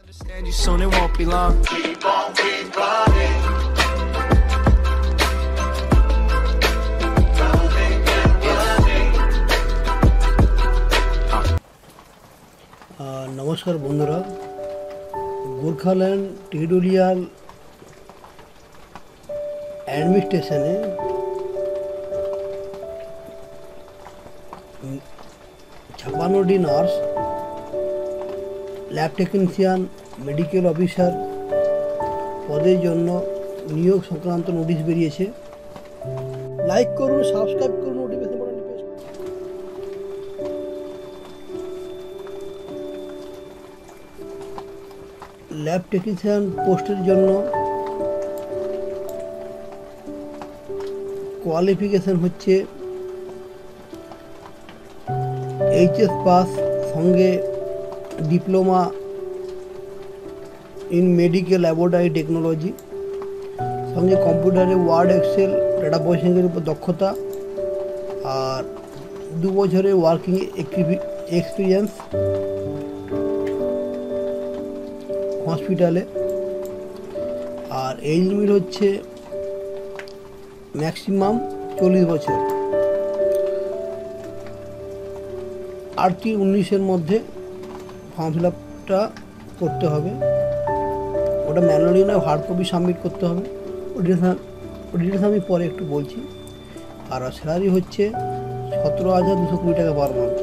Understand you soon, it won't be long. Keep on, keep running. नमस्कार बंधुरा Gorkhaland territorial एडमिनिस्ट्रेशने 56টি nurse lab technician medical officer पदेर जन्य नियोग संक्रांत नोटिस बेरिয়েছে। लाइक करुन, सबस्क्राइब करुन, नोटिफिकेशन बटन प्रेस করুন। लैब टेक्निशियन पोस्टर जन्य क्वालिफिकेशन হচ্ছে এইচএস পাস संगे diploma in medical laboratory technology संगे कम्पिউটারে ওয়ার্ড एक्सेल डाटा प्रोसेसिंग ऊपर दक्षता और 2 বছরের वर्किंग एक्सपिरियेंस हॉस्पिटले और एज लिमिट হচ্ছে मैक्सिमाम 40 বছর। 8-19 मध्य फर्म फिलআপটা করতে হবে, ওটা ম্যানুয়ালি না হার্ড কপি সাবমিট করতে হবে। ডিটেলস আমি পরে একটু বলছি। আর স্যালারি হচ্ছে 17,220 টাকা পার মান্থ।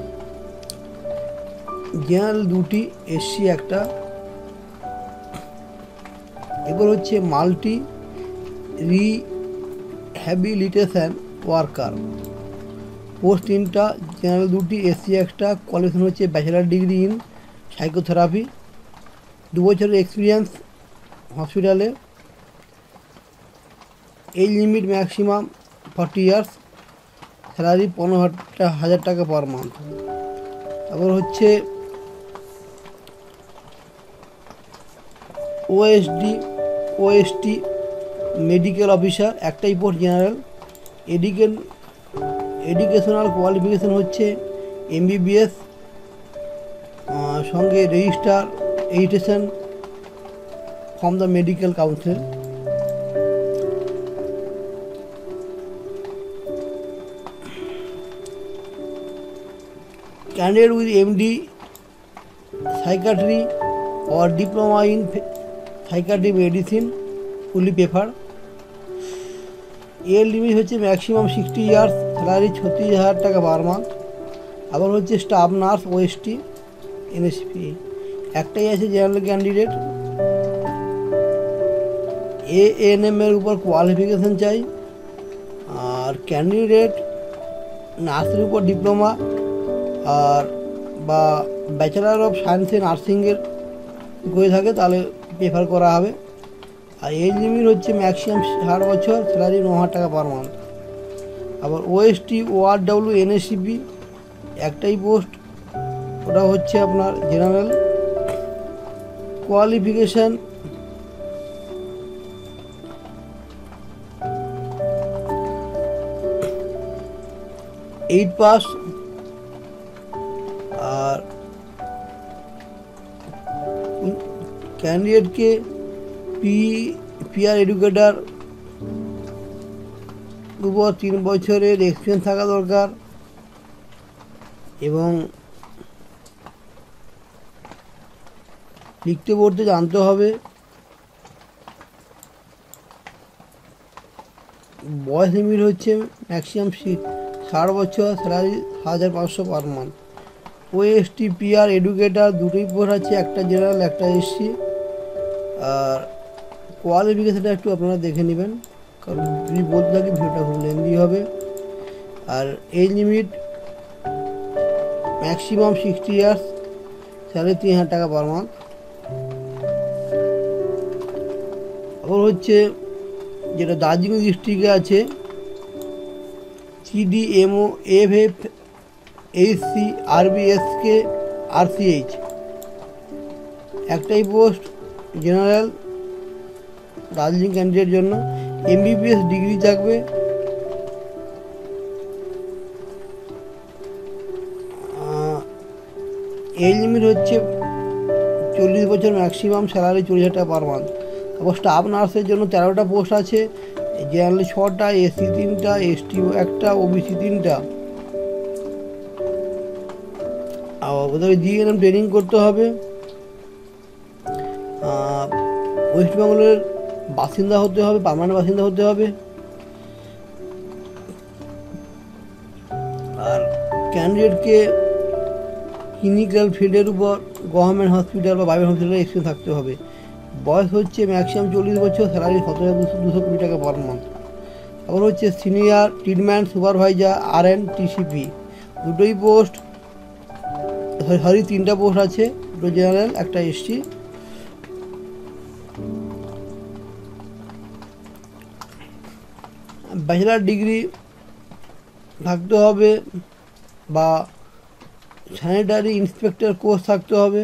জেনারেল 2টি, এসসি 1টা। এবার হচ্ছে মাল্টি রিহ্যাবিলিটেশন ওয়ার্কার পোস্ট 3টা, জেনারেল 2টি, এসসি 1টা। কোয়ালিফিকেশন হচ্ছে ব্যাচেলার ডিগ্রি ইন সাইকোথেরাপি, 2 বছরের এক্সপিরিয়েন্স হসপিটালে। Age limit maximum 40 years. Salary 15,000 টাকা পার মান্থ। তারপর হচ্ছে ওএসটি মেডিকেল অফিসার, একটাই পোস্ট জেনারেল। এডুকেশনাল কোয়ালিফিকেশন হচ্ছে এমবিবিএস संगे register education from the medical council. Candidate with MD psychiatry और diploma in psychiatry medicine fully paper. Age limit হচ্ছে maximum 60 years. Salary 36,000 টাকা per month. আবার হচ্ছে staff nurse OST NSP, একটাই আছে general candidate. ANM এর উপর কোয়ালিফিকেশন চাই। আর ক্যান্ডিডেট নার্সের উপর ডিপ্লোমা আর বা ব্যাচেলার অফ সায়েন্সে নার্সিংয়ের করে থাকে তাহলে প্রেফার করা হবে। আর এজ লিমিট হচ্ছে ম্যাক্সিমাম 60 বছর। স্যালারি 9,000 টাকা পার মান্থ। আবার ওএসটি ওআরডব্লিউ এনএসিপি, একটাই পোস্ট, ওটা হচ্ছে আপনার জেনারেল। Qualification eight pass. আর ক্যান্ডিডেটকে পিআর এডুকেটার উপর 3 বছরের এক্সপিরিয়েন্স থাকা দরকার এবং লিখতে পড়তে জানতে হবে। বয়স লিমিট হচ্ছে ম্যাক্সিমাম 60 বছর। Salary 1,500 per month. OST PR educator দুটোই পোস্ট আছে, একটা জেনারেল একটা এসসি। আর কোয়ালিফিকেশনটা একটু আপনারা দেখে নেবেন, কারণ যদি বলতে থাকি ভিডিওটা খুব লেন্দি হবে। আর age limit maximum 60 years. Salary 3,000 টাকা পার মান্থ। আবার হচ্ছে যেটা দার্জিলিং ডিস্ট্রিক্টে আছে CDMO FF HC RBSK RCH, একটাই পোস্ট জেনারেল দার্জিলিং ক্যান্ডিডেট জন্য। এমবিবিএস ডিগ্রি থাকবে। এজ লিমিট হচ্ছে 40 বছর, ম্যাক্সিমাম স্যালারি 40,000 টাকা পার মান্থ। তারপর স্টাফ নার্সের জন্য 13টা পোস্ট আছে, জেনারেল 6টা, এসসি 3টা, এসটি 1টা, ওবিসি 3টা। আর ওদের জিএনএম ট্রেনিং করতে হবে। ওয়েস্ট বেঙ্গলের বাসিন্দা হতে হবে, পার্মানেন্ট বাসিন্দা হতে হবে। আর ক্যান্ডিডেটকে ক্লিনিক্যাল ফিল্ডের উপর গভর্নমেন্ট হসপিটাল বা প্রাইভেট হসপিটালে এক্সপিরিয়েন্স থাকতে হবে। বয়স হচ্ছে ম্যাক্সিমাম 40 বছর, স্যালারি 17,220 টাকা পার মান্থ। তারপর হচ্ছে senior treatment supervisor RN TCP, দুটোই পোস্ট, সরি 3টা পোস্ট আছে, দুটো জেনারেল, একটা এসটি। ব্যাচেলার ডিগ্রি থাকতে হবে বা স্যানিটারি ইন্সপেক্টর কোর্স থাকতে হবে।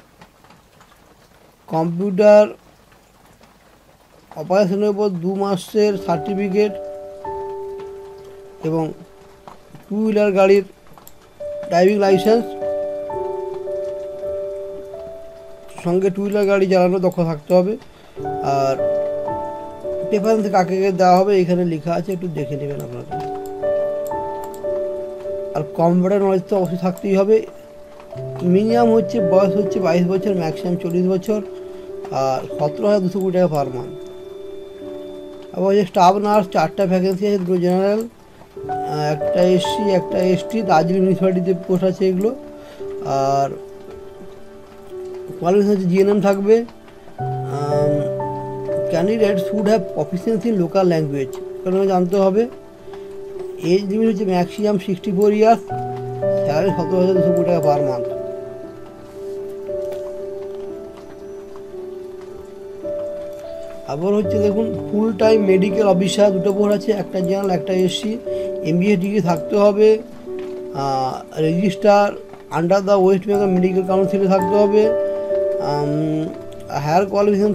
কম্পিউটার অপারেশনের উপর 2 মাসের সার্টিফিকেট এবং 2 হুইলার গাড়ির ড্রাইভিং লাইসেন্স, সঙ্গে 2 হুইলার গাড়ি চালানো দক্ষ থাকতে হবে। আর প্রেফারেন্স কাকে দেওয়া হবে এখানে লেখা আছে, একটু দেখে নেবেন আপনারা। আর কম্পিউটার নলেজ তো অবশ্যই থাকতেই হবে। মিনিমাম হচ্ছে বয়স হচ্ছে 22 বছর, ম্যাক্সিমাম 40 বছর, আর 17,220 টাকা পার মান্থ। আবার হচ্ছে স্টাফ নার্স 4টা ভ্যাকেন্সি আছে, দুটো জেনারেল, একটা এসসি, একটা এসটি, দার্জিলিং মিউনিসিপ্যালিটিতে পোস্ট আছে এগুলো। আর কোয়ালিফিকেশন হচ্ছে জিএনএম থাকবে। Candidate should have proficiency in local language, কারণ জানতে হবে। এজ লিমিট হচ্ছে ম্যাক্সিমাম 64 ইয়ার্স, স্যালারি 17,220 টাকা পার মান্থ। আবার হচ্ছে দেখুন ফুল টাইম মেডিকেল অফিসার, দুটো পোস্ট আছে, একটা জেনারেল, একটা এসসি। MBA ডিগ্রি থাকতে হবে। Register under the West Bengal medical কাউন্সিলে থাকতে হবে। হায়ার কোয়ালিফিকেশন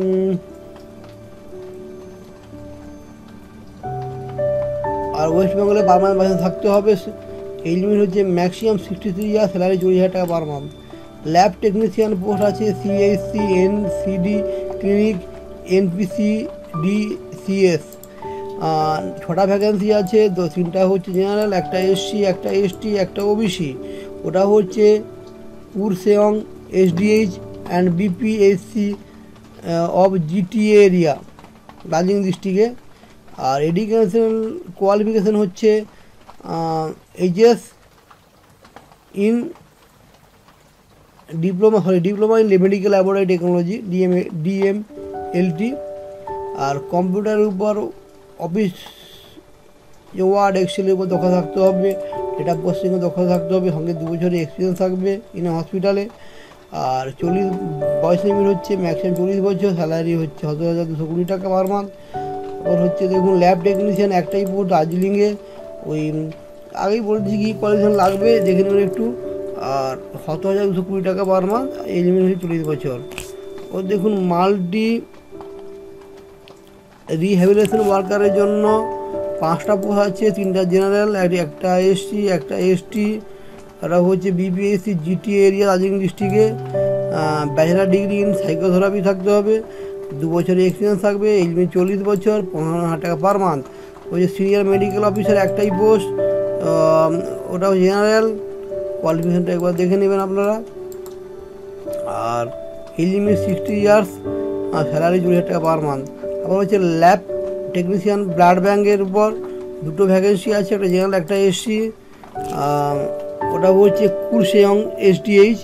আর ওয়েস্ট বেঙ্গলে পার্মানেন্ট বাসিন্দা থাকতে হবে। এই লিমিট হচ্ছে ম্যাক্সিমাম 63 ইয়ার, স্যালারি 40,000 টাকা per month. Lab technician post আছে, CHC, NCD clinic, NPC DCS, 6টা ভ্যাকেন্সি আছে, 3টা হচ্ছে জেনারেল, একটা এসসি, একটা এসটি, একটা ওবিসি। ওটা হচ্ছে Kurseong SDH and BPSC of GTA area, Darjeeling ডিস্ট্রিক্টে। আর এডুকেশনাল কোয়ালিফিকেশান হচ্ছে HS in diploma in medical laboratory technology, DMLT। আর কম্পিউটারের উপর অফিস ওয়ার্ড এক্সেলের উপর দক্ষ থাকতে হবে, ডেটা প্রসেসিংয়ে দক্ষ থাকতে হবে, সঙ্গে 2 বছরের এক্সপিরিয়েন্স থাকবে ইন হসপিটালে। আর বয়স লিমিট হচ্ছে ম্যাক্সিমাম 40 বছর, স্যালারি হচ্ছে 17,220 টাকা পার মান্থ। ওর হচ্ছে দেখুন ল্যাব টেকনিশিয়ান একটাই পোস্ট দার্জিলিংয়ে, ওই আগেই বলেছি কি কোয়ালিফিকেশন লাগবে দেখে নেবেন একটু। আর 17,220 টাকা পার মান্থ, এই লিমিট হচ্ছে 40 বছর। ও দেখুন মাল্টি রিহ্যাবিলিটেশন ওয়ার্কারের জন্য 5টা পোস্ট আছে, 3টা জেনারেল, একটা এসসি, একটা এসটি। ওটা হচ্ছে BPSC GTA এরিয়া, দার্জিলিং ডিস্ট্রিক্টে। ব্যাচেলার ডিগ্রি ইন সাইকোথেরাপি থাকতে হবে, 2 বছরের এক্সপিরিয়েন্স থাকবে, এই লিমিট 40 বছর, 15,000 টাকা পার মান্থ। ওই যে সিনিয়র মেডিকেল অফিসার একটাই পোস্ট, ওটাও জেনারেল, কোয়ালিফিকেশনটা একবার দেখে নেবেন আপনারা। আর এই লিমিট 60 ইয়ার্স, আর স্যালারি 40,000 টাকা পার মান্থ। আবার হচ্ছে ল্যাব টেকনিশিয়ান ব্লাড ব্যাঙ্কের উপর 2টো ভ্যাকেন্সি আছে, একটা জেনারেল, একটা এসসি। ওটা হচ্ছে Kurseong SDH,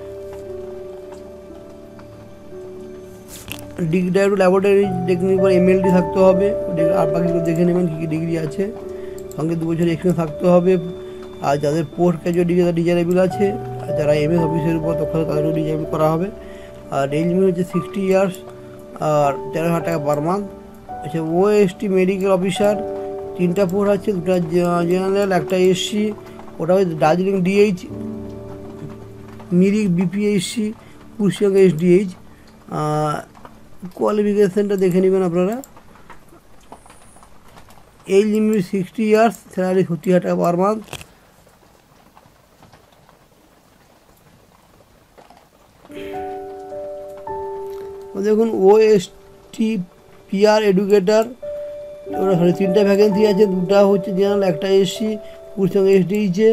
degree laboratory technique উপর MLD থাকতে হবে। আর বাকিগুলো দেখে নেবেন কী কী ডিগ্রি আছে, সঙ্গে 2 বছরের এক্সপিরিয়েন্স থাকতে হবে। আর যাদের পোস্ট গ্রাজুয়েট ডিগ্রি তারা ডিজারেবল আছে, আর যারা MS অফিসের উপর দক্ষতা তাদেরও ডিজারেবল করা হবে। আর এই লিমিট হচ্ছে 60 ইয়ার্স, আর 13,000 টাকা পার মান্থ। আচ্ছা OST মেডিকেল অফিসার 3টা পোস্ট আছে, 2টা জেনারেল, একটা এসসি। ওটা হচ্ছে Darjeeling DH, Mirik BPSC, কুরসেয়ং SDH। কোয়ালিফিকেশানটা দেখে নেবেন আপনারা। এই লিমিট 60 ইয়ার্স, স্যালারি 70,000 টাকা পার মান্থ। দেখুন OST PR এডুকেটার, ওরা 3টা ভ্যাকেন্সি আছে, 2টা হচ্ছে জেনারেল, 1টা SC, পুরুষ সঙ্গে ST দিয়েছে।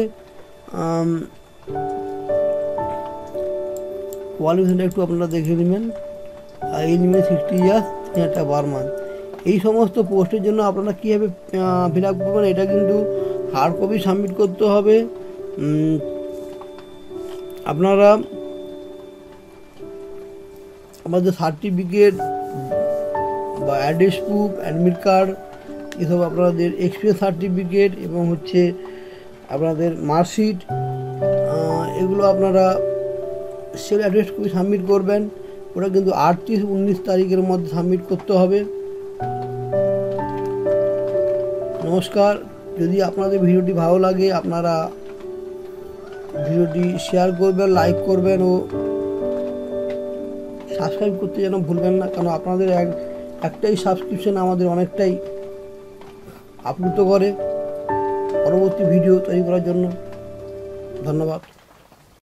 কোয়ালিফিকেশনটা একটু আপনারা দেখে নেবেন। এজ লিমিট 60 ইয়ার্স, 3000 টাকা পার মান্থ। এই সমস্ত পোস্টের জন্য আপনারা কীভাবে ফিল আপ করবেন, এটা কিন্তু হার্ড কপি সাবমিট করতে হবে। আপনারা আমাদের সার্টিফিকেট বা অ্যাড্রেস প্রুফ, অ্যাডমিট কার্ড, এসব আপনাদের এক্সপিরিয়েন্স সার্টিফিকেট এবং হচ্ছে আপনাদের মার্কশিট, এগুলো আপনারা সেল অ্যাড্রেস কপি সাবমিট করবেন। ওটা কিন্তু 38-19 তারিখের মধ্যে সাবমিট করতে হবে। নমস্কার। যদি আপনাদের ভিডিওটি ভালো লাগে আপনারা ভিডিওটি শেয়ার করবেন, লাইক করবেন ও সাবস্ক্রাইব করতে যেন ভুলবেন না, কারণ আপনাদের একটাই সাবস্ক্রিপশন আমাদের অনেকটাই আপ্লুত করে পরবর্তী ভিডিও তৈরি করার জন্য। ধন্যবাদ।